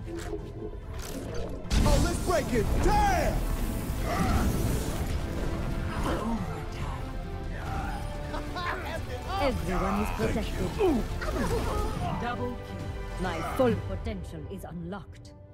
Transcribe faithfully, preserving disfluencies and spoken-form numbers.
Oh, let's break it! Damn! Everyone is protected. Double kill. My full potential is unlocked.